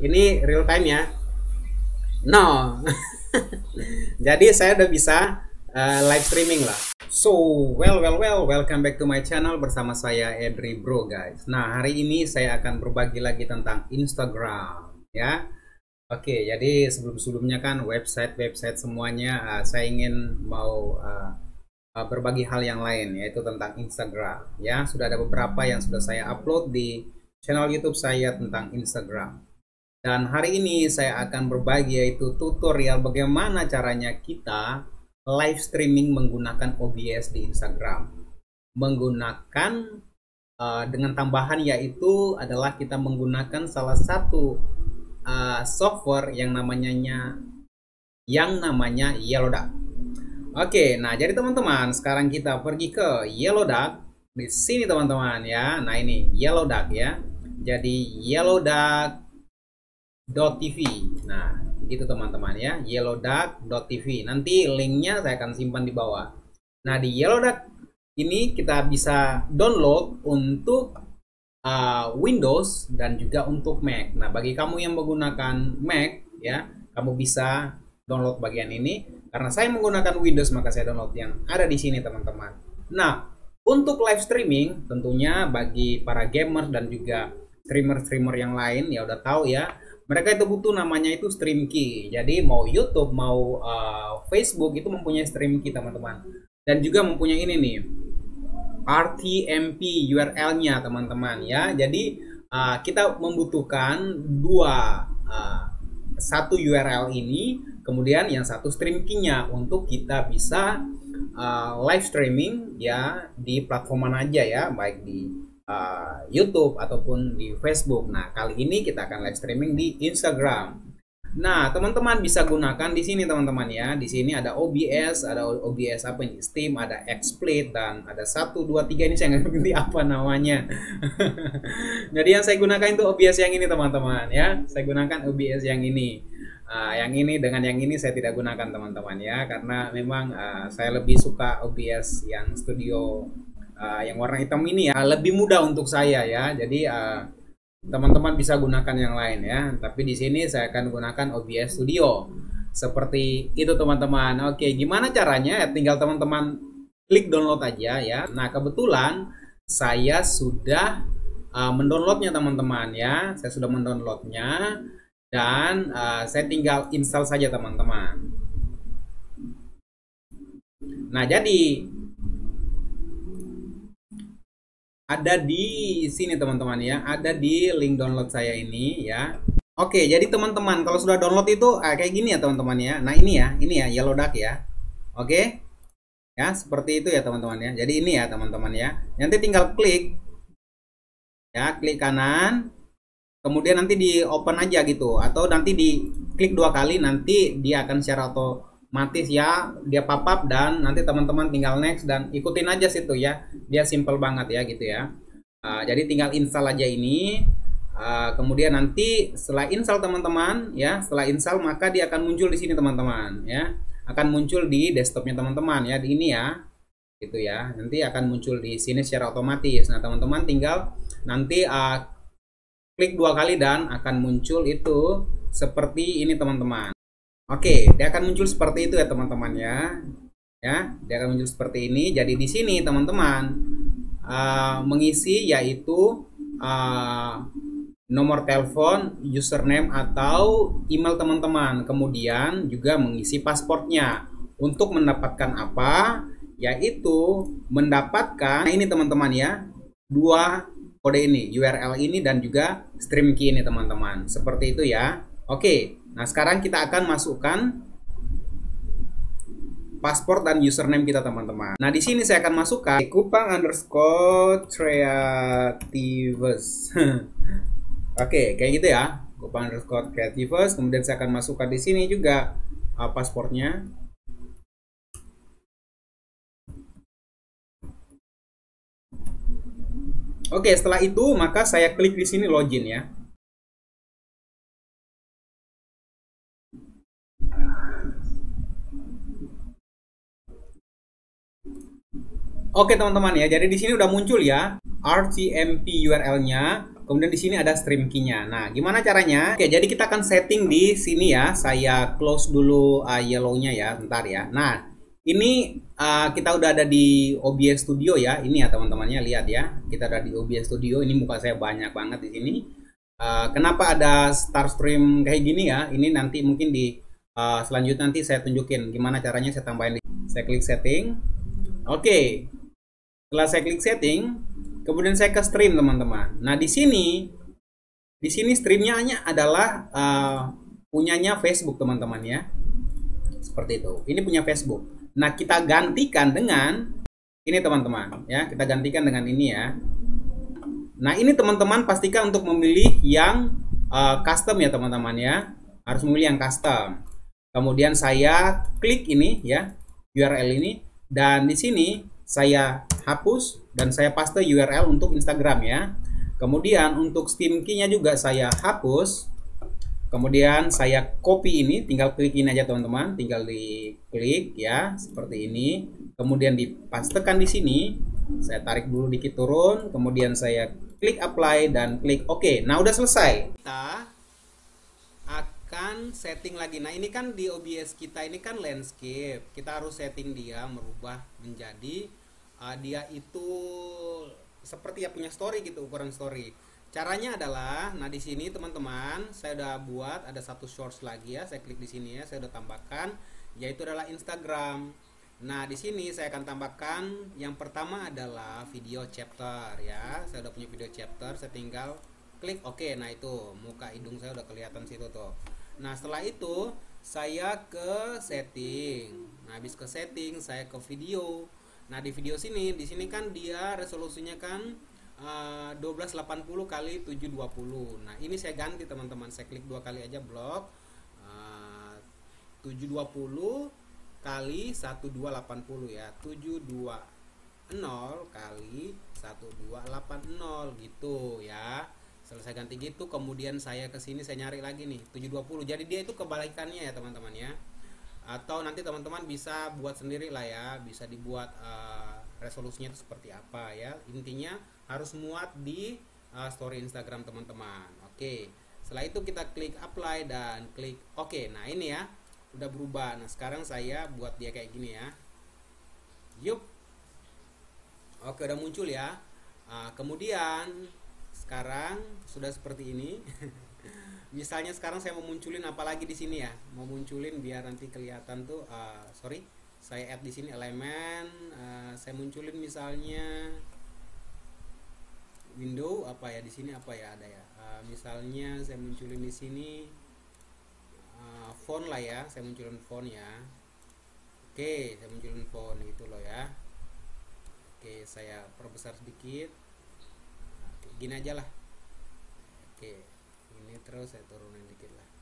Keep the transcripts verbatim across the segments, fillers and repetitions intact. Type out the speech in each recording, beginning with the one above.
Ini real time ya? No. Jadi saya udah bisa uh, live streaming lah. So, well, well, well, welcome back to my channel bersama saya Edri Bro, guys. Nah, hari ini saya akan berbagi lagi tentang Instagram, ya. Oke, jadi sebelum-sebelumnya kan website-website semuanya uh, saya ingin mau uh, uh, berbagi hal yang lain, yaitu tentang Instagram. Ya, sudah ada beberapa yang sudah saya upload di channel YouTube saya tentang Instagram. Dan hari ini saya akan berbagi yaitu tutorial bagaimana caranya kita live streaming menggunakan O B S di Instagram. Menggunakan uh, dengan tambahan yaitu adalah kita menggunakan salah satu uh, software yang namanya yang namanya Yellowduck. Oke, nah jadi teman-teman, sekarang kita pergi ke Yellowduck. Di sini teman-teman ya. Nah ini Yellowduck ya. Jadi Yellowduck .tv. Nah, gitu teman-teman ya, yellowduck dot t v. Nanti linknya saya akan simpan di bawah. Nah, di Yellowduck ini kita bisa download untuk uh, Windows dan juga untuk Mac. Nah, bagi kamu yang menggunakan Mac ya, kamu bisa download bagian ini. Karena saya menggunakan Windows, maka saya download yang ada di sini teman-teman. Nah, untuk live streaming tentunya bagi para gamers dan juga streamer-streamer yang lain ya udah tahu ya, mereka itu butuh namanya itu stream key. Jadi mau YouTube, mau uh, Facebook itu mempunyai stream key teman-teman. Dan juga mempunyai ini nih, R T M P U R L-nya teman-teman ya. Jadi uh, kita membutuhkan dua, uh, satu U R L ini, kemudian yang satu stream key-nya untuk kita bisa uh, live streaming ya di platform mana aja ya, baik di Uh, YouTube ataupun di Facebook. Nah, kali ini kita akan live streaming di Instagram. Nah, teman-teman bisa gunakan di sini teman-teman ya. Di sini ada O B S, ada O B S apa ini? Steam, ada XSplit dan ada satu dua tiga ini saya nggak ngerti apa namanya. Jadi yang saya gunakan itu O B S yang ini teman-teman ya. Saya gunakan O B S yang ini. Uh, yang ini dengan yang ini saya tidak gunakan teman-teman ya, karena memang uh, saya lebih suka O B S yang studio Uh, yang warna hitam ini ya, lebih mudah untuk saya ya. Jadi teman-teman uh, bisa gunakan yang lain ya. Tapi di sini saya akan gunakan O B S Studio. Seperti itu teman-teman. Oke, gimana caranya? Tinggal teman-teman klik download aja ya. Nah, kebetulan saya sudah uh, mendownloadnya teman-teman ya. Saya sudah mendownloadnya dan uh, saya tinggal install saja teman-teman. Nah, jadi ada di sini teman-teman ya, ada di link download saya ini ya. Oke, jadi teman-teman kalau sudah download itu ah, kayak gini ya teman-teman ya. Nah ini ya, ini ya Yellowduck ya. Oke, ya seperti itu ya teman-teman ya. Jadi ini ya teman-teman ya. Nanti tinggal klik ya, klik kanan, kemudian nanti di open aja gitu, atau nanti di klik dua kali, nanti dia akan secara otomatis ya, dia pop up dan nanti teman-teman tinggal next dan ikutin aja situ ya. Dia simple banget ya gitu ya. Uh, jadi tinggal install aja ini. Uh, kemudian nanti setelah install teman-teman ya, setelah install maka dia akan muncul di sini teman-teman ya. Akan muncul di desktopnya teman-teman ya, di ini ya. Gitu ya. Nanti akan muncul di sini secara otomatis. Nah, teman-teman tinggal nanti uh, klik dua kali dan akan muncul itu seperti ini teman-teman. Oke, dia akan muncul seperti itu ya teman-teman ya. Ya, dia akan muncul seperti ini. Jadi di sini teman-teman uh, mengisi yaitu uh, nomor telepon, username atau email teman-teman. Kemudian juga mengisi pasportnya. Untuk mendapatkan apa? Yaitu mendapatkan, nah ini teman-teman ya, dua kode ini, U R L ini dan juga stream key ini teman-teman. Seperti itu ya. Oke. Nah, sekarang kita akan masukkan paspor dan username kita teman-teman. Nah, di sini saya akan masukkan Kupang underscore creativus. Oke, kayak gitu ya. Kupang underscore creativus. Kemudian saya akan masukkan di sini juga uh, paspornya. Oke, setelah itu maka saya klik di sini login ya. Oke teman-teman ya, jadi di sini udah muncul ya R T M P U R L-nya. Kemudian di sini ada stream key-nya. Nah, gimana caranya? Oke, jadi kita akan setting di sini ya. Saya close dulu uh, yellow-nya ya, bentar ya. Nah, ini uh, kita udah ada di O B S Studio ya. Ini ya teman-temannya, lihat ya. Kita ada di O B S Studio. Ini muka saya banyak banget di sini. Uh, kenapa ada Star Stream kayak gini ya? Ini nanti mungkin di uh, selanjutnya nanti saya tunjukin gimana caranya saya tambahin. Saya klik setting. Oke. Setelah saya klik setting, kemudian saya ke stream teman-teman. Nah di sini, di sini streamnya hanya adalah uh, punyanya Facebook teman-teman ya, seperti itu. Ini punya Facebook. Nah kita gantikan dengan ini teman-teman ya, kita gantikan dengan ini ya. Nah ini teman-teman pastikan untuk memilih yang uh, custom ya teman-teman ya, harus memilih yang custom. Kemudian saya klik ini ya, U R L ini, dan di sini saya hapus dan saya paste U R L untuk Instagram ya. Kemudian untuk Steam key-nya juga saya hapus. Kemudian saya copy ini, tinggal klik ini aja teman-teman, tinggal diklik ya seperti ini. Kemudian dipastekan di sini. Saya tarik dulu dikit turun, kemudian saya klik apply dan klik OK. Nah, udah selesai. Kita akan setting lagi. Nah, ini kan di O B S kita ini kan landscape. Kita harus setting dia merubah menjadi uh, dia itu seperti ya punya story gitu, ukuran story. Caranya adalah, nah di sini teman-teman, saya udah buat ada satu shorts lagi ya. Saya klik di sini ya, saya udah tambahkan, yaitu adalah Instagram. Nah di sini saya akan tambahkan yang pertama adalah video chapter ya. Saya udah punya video chapter, saya tinggal klik OK. Nah itu muka hidung saya udah kelihatan situ tuh. Nah setelah itu saya ke setting. Nah habis ke setting saya ke video. Nah di video sini, di sini kan dia resolusinya kan uh, dua belas delapan puluh kali tujuh dua puluh. Nah ini saya ganti teman-teman, saya klik dua kali aja blok uh, tujuh dua puluh kali seribu dua ratus delapan puluh ya, tujuh dua nol kali seribu dua ratus delapan puluh gitu ya. Selesai ganti gitu, kemudian saya ke sini saya nyari lagi nih tujuh dua puluh. Jadi dia itu kebalikannya ya teman-teman ya. Atau nanti teman-teman bisa buat sendiri lah ya, bisa dibuat uh, resolusinya itu seperti apa ya. Intinya harus muat di uh, story Instagram teman-teman. Oke, setelah itu kita klik apply dan klik OK. Nah ini ya udah berubah. Nah sekarang saya buat dia kayak gini ya. Yup. Oke, udah muncul ya. uh, Kemudian sekarang sudah seperti ini. Misalnya sekarang saya mau munculin apa lagi di sini ya, mau munculin biar nanti kelihatan tuh. Uh, sorry, saya add di sini elemen. Uh, saya munculin misalnya window apa ya, di sini apa ya ada ya. Uh, misalnya saya munculin di sini uh, font lah ya, saya munculin font ya. Oke, saya munculin font gitu loh ya. Oke, saya perbesar sedikit. Gini aja lah. Oke, ini terus saya turunin dikit lah.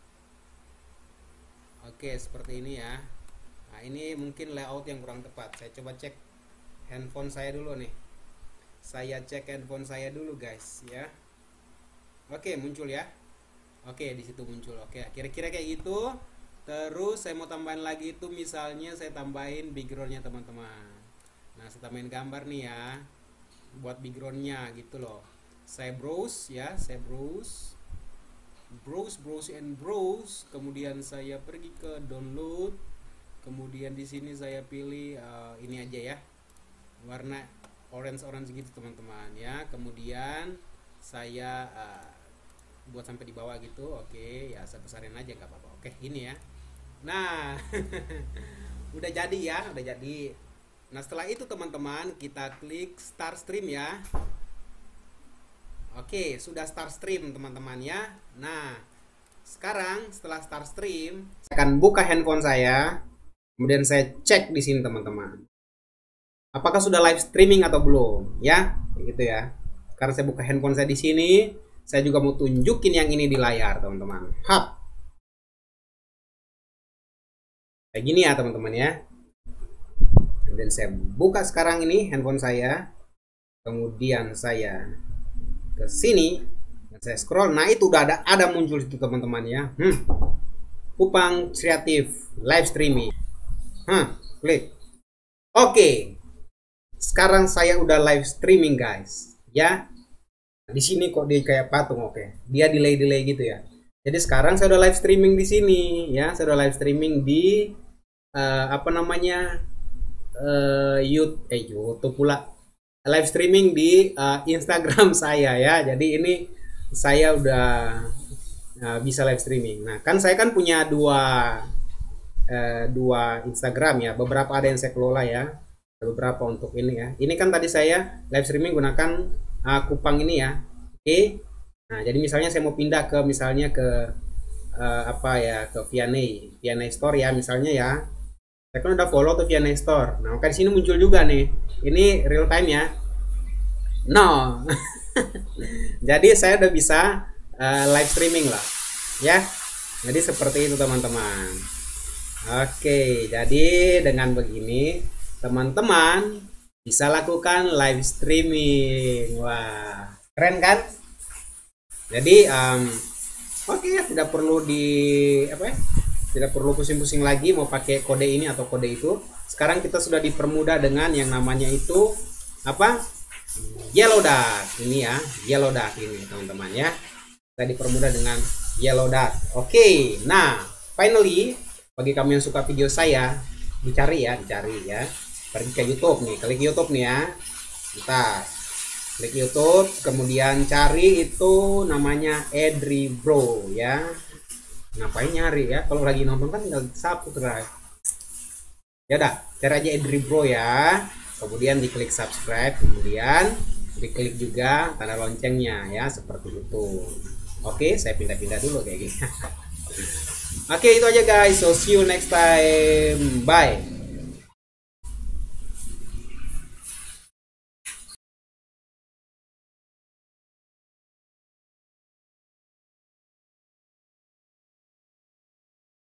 Oke, seperti ini ya. Nah ini mungkin layout yang kurang tepat. Saya coba cek handphone saya dulu nih. Saya cek handphone saya dulu guys ya. Oke, muncul ya. Oke, di situ muncul. Oke, kira-kira kayak gitu. Terus saya mau tambahin lagi itu, misalnya saya tambahin backgroundnya teman-teman. Nah saya tambahin gambar nih ya, buat backgroundnya gitu loh. Saya browse ya, saya browse browse browse and browse, kemudian saya pergi ke download, kemudian di sini saya pilih uh, ini aja ya, warna orange orange gitu teman-teman ya. Kemudian saya uh, buat sampai di bawah gitu. Oke ya, saya besarin aja nggak apa-apa. Oke ini ya. Nah udah jadi ya, udah jadi. Nah setelah itu teman-teman kita klik start stream ya. Oke, sudah start stream teman-teman ya. Nah sekarang setelah start stream, saya akan buka handphone saya, kemudian saya cek di sini teman-teman, apakah sudah live streaming atau belum ya, gitu ya. Sekarang saya buka handphone saya di sini, saya juga mau tunjukin yang ini di layar teman-teman. Hap, kayak gini ya teman-teman ya. Dan saya buka sekarang ini handphone saya, kemudian saya ke sini, dan saya scroll. Nah itu udah ada ada muncul situ teman-teman ya. Hmm. Kupang Kreatif live streaming. Hah, klik. Oke. Sekarang saya udah live streaming guys, ya. Di sini kok dia kayak patung, oke. Dia delay-delay gitu ya. Jadi sekarang saya udah live streaming di sini ya, saya udah live streaming di uh, apa namanya? Uh, YouTube, eh YouTube pula. Live streaming di uh, Instagram saya ya. Jadi ini saya udah uh, bisa live streaming. Nah, kan saya kan punya dua uh, dua Instagram ya. Beberapa ada yang saya kelola ya. Beberapa untuk ini ya. Ini kan tadi saya live streaming gunakan uh, Kupang ini ya. Oke. Okay. Nah, jadi misalnya saya mau pindah ke misalnya ke uh, apa ya, ke Vianney, Vianney Store ya misalnya ya. Saya kan udah follow tuh Vianney Store. Nah, maka di sini muncul juga nih. Ini real time ya. No. Jadi saya udah bisa uh, live streaming lah. Ya. Jadi seperti itu teman-teman. Oke, jadi dengan begini teman-teman bisa lakukan live streaming. Wah, keren kan? Jadi um, oke okay, tidak perlu di apa ya? Tidak perlu pusing-pusing lagi mau pakai kode ini atau kode itu. Sekarang kita sudah dipermudah dengan yang namanya itu apa? Yellow dot. Ini ya, yellow dot ini teman-teman ya. Kita dipermudah dengan yellow dot. Oke. Okay. Nah, finally bagi kamu yang suka video saya, dicari ya, dicari ya. Pergi ke YouTube nih, klik YouTube nih ya. Kita klik YouTube, kemudian cari itu namanya Edri Bro ya. Ngapain nyari ya? Kalau lagi nonton kan tinggal subscribe. Ya udah, cari aja Edri Bro ya. Kemudian diklik subscribe, kemudian diklik juga tanda loncengnya ya, seperti itu. Oke, saya pindah-pindah dulu kayak gini. Oke, itu aja guys. So see you next time. Bye.